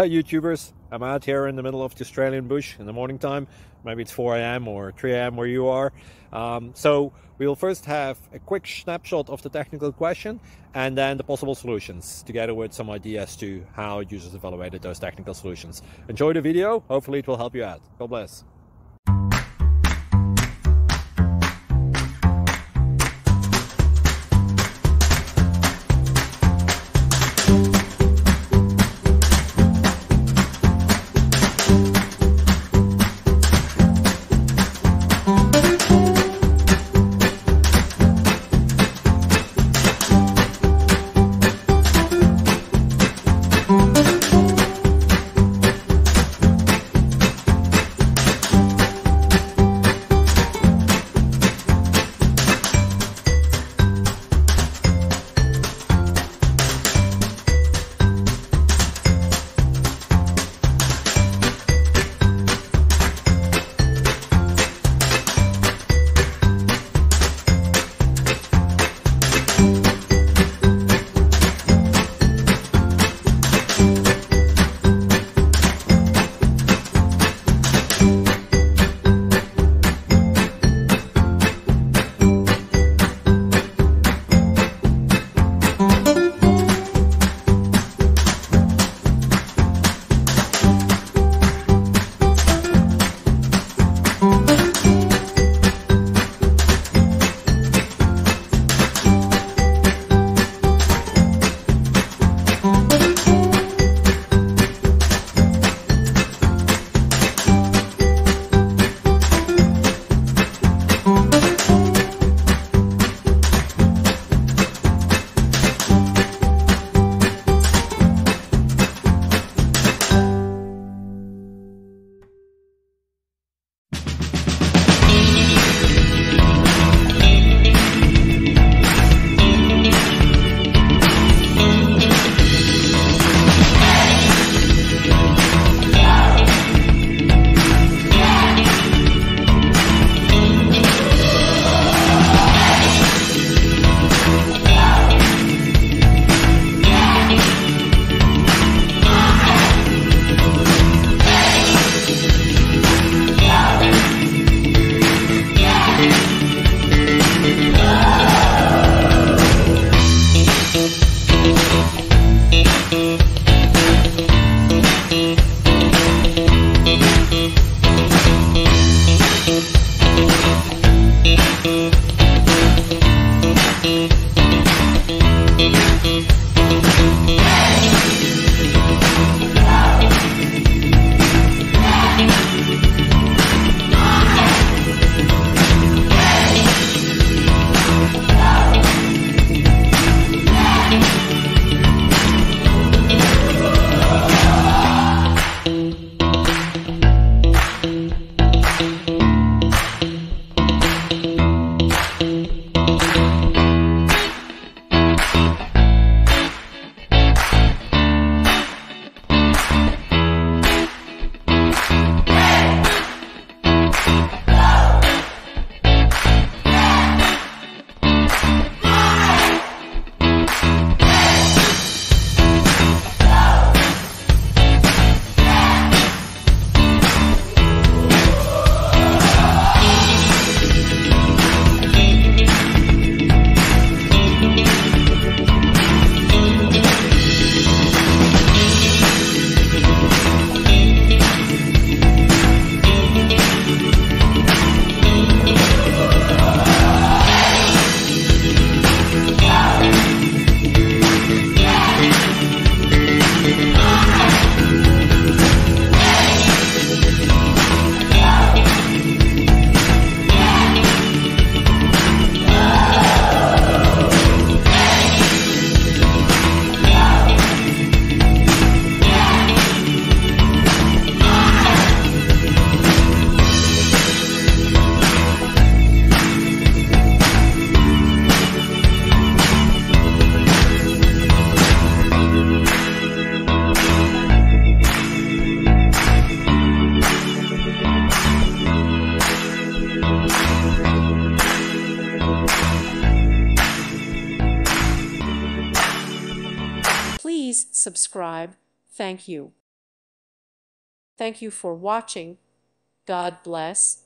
YouTubers. I'm out here in the middle of the Australian bush in the morning time. Maybe it's 4 a.m. or 3 a.m. where you are. So we'll first have a quick snapshot of the technical question and then the possible solutions, together with some ideas to how users evaluated those technical solutions. Enjoy the video. Hopefully it will help you out. God bless. Please subscribe. Thank you. Thank you for watching. God bless.